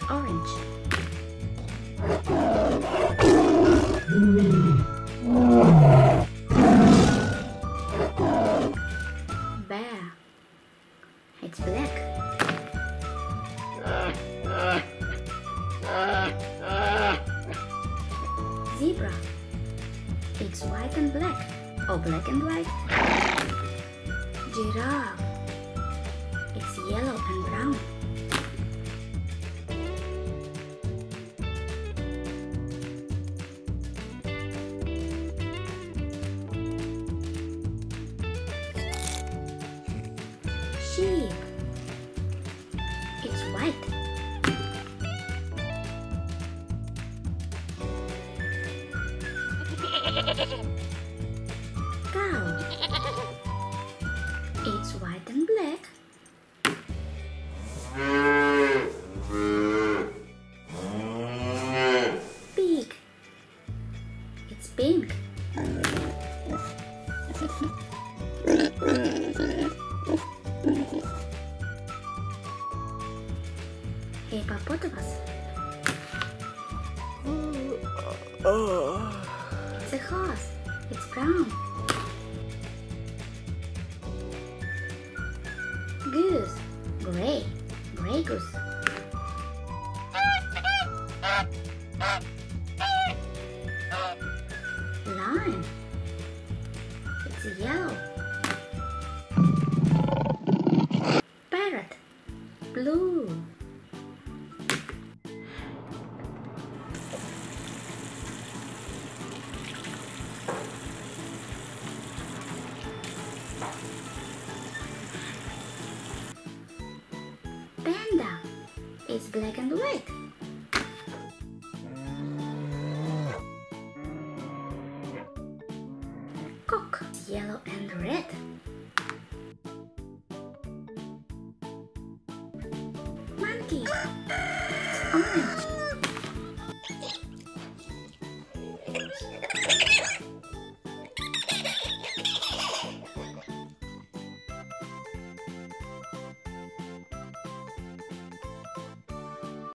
orange. Bear. It's black. Zebra. It's white and black, or black and white. Giraffe. It's yellow and brown. Sheep. It's white. Cow. It's white and black. Pig. It's pink. Hippopotamus. It's a horse. It's brown. Goose. Gray. Gray goose. Lion. It's yellow. Parrot. Blue. Panda is black and white. Cock is yellow and red.